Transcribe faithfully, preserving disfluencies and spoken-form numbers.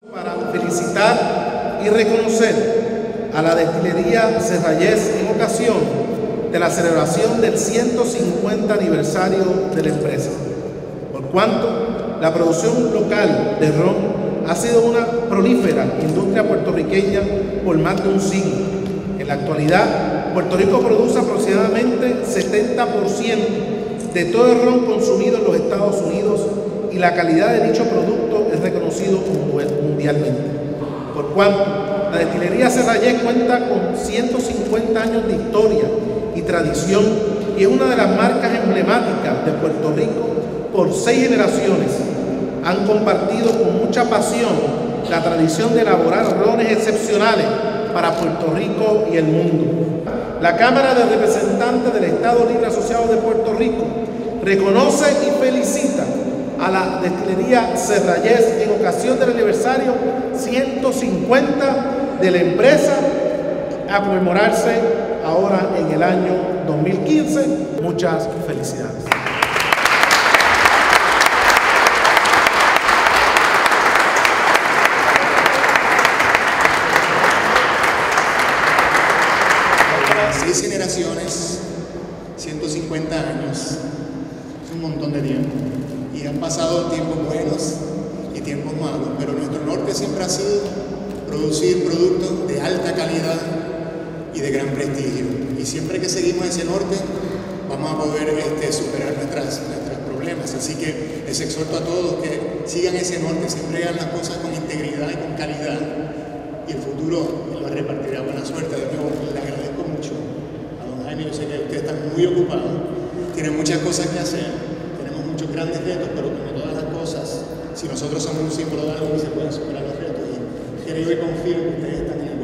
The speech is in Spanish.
Para felicitar y reconocer a la destilería Serrayes en ocasión de la celebración del ciento cincuenta aniversario de la empresa, por cuanto la producción local de ron ha sido una prolífera industria puertorriqueña por más de un siglo. En la actualidad, Puerto Rico produce aproximadamente setenta por ciento de todo el ron consumido en los Estados Unidos y la calidad de dicho producto es reconocido mundialmente. Por cuanto la destilería Serrayes cuenta con ciento cincuenta años de historia y tradición y es una de las marcas emblemáticas de Puerto Rico por seis generaciones. Han compartido con mucha pasión la tradición de elaborar rones excepcionales para Puerto Rico y el mundo. La Cámara de Representantes del Estado Libre Asociado de Puerto Rico reconoce y felicita a la destilería Serrayes en ocasión del aniversario ciento cincuenta de la empresa a conmemorarse ahora en el año dos mil quince. Muchas felicidades. Seis generaciones, ciento cincuenta años, es un montón de tiempo. Y han pasado tiempos buenos y tiempos malos, pero nuestro norte siempre ha sido producir productos de alta calidad y de gran prestigio. Y siempre que seguimos ese norte, vamos a poder este, superar nuestras, nuestros problemas. Así que les exhorto a todos que sigan ese norte, siempre hagan las cosas con integridad y con calidad. Y el futuro lo repartirá buena suerte. De nuevo, le agradezco mucho a don Jaime. Yo sé que ustedes están muy ocupados, tienen muchas cosas que hacer, tenemos muchos grandes retos, pero como todas las cosas, si nosotros somos un símbolo de algo, se pueden superar los retos. Y creo y confío que ustedes están en